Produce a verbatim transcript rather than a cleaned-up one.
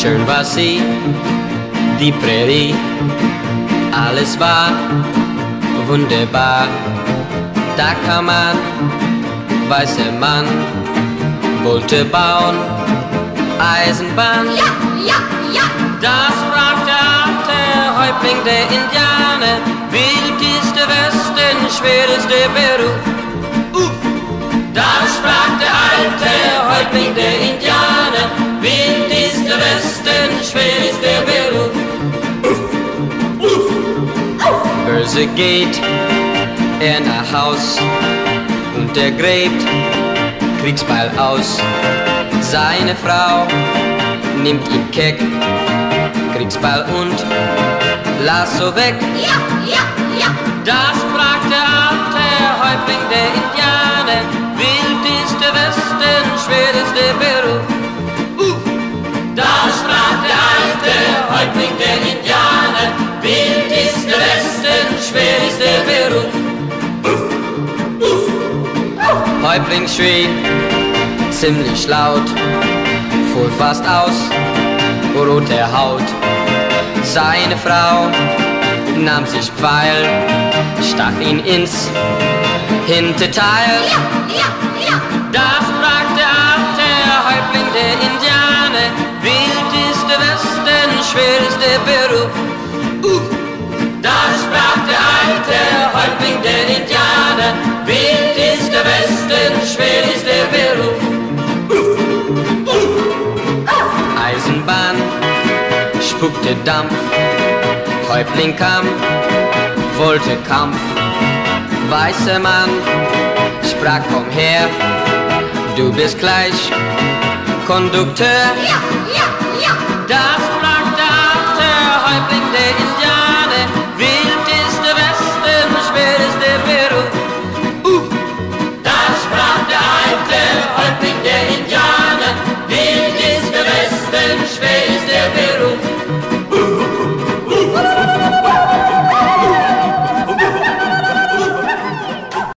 schön war sie, die Prärie, alles war wunderbar. Da kam ein weißer Mann, wollte bauen Eisenbahn. Ja, ja, ja. Da sprach der alte Häuptling der Indianer, wild ist der Westen, schwer ist der Beruf. Uff. Da sprach der alte Häuptling der Indianer, wild ist der Westen, schwer ist der Beruf. Uff. Uff. Uff. Börse geht er nach Haus und er gräbt Kriegsbeil aus. Seine Frau nimmt ihn keck, Kriegsbeil und Lasso weg. Ja, ja, ja. Da sprach der alte Häuptling der Indianer, wild ist der Westen, schwer ist der Beruf. Uh. Da sprach der alte Häuptling der Indianer, wild ist der Westen, schwer ist der Beruf. Uh. Uh. Häuptling schrie ziemlich laut, fuhr fast aus, rote Haut. Seine Frau nahm sich Pfeil, stach ihn ins Hinterteil. Ja, ja, ja. Da sprach der alte Häuptling der Indianer, wild ist der Westen, schwer ist der Beruf. Uh. Da sprach der alte Häuptling der Indianer, wild ist der Westen, schwer ist der Beruf. Uh. Uh. Eisenbahn spuckte Dampf, Häuptling kam, wollte Kampf. Weißer Mann sprach, komm her, du bist gleich Kondukteur. Ja, ja, ja. Da sprach der alte Häuptling der Indianer, wild ist der Westen, schwer ist der Beruf. Uh. Da sprach der alte Häuptling der Indianer, wild ist der Westen, schwer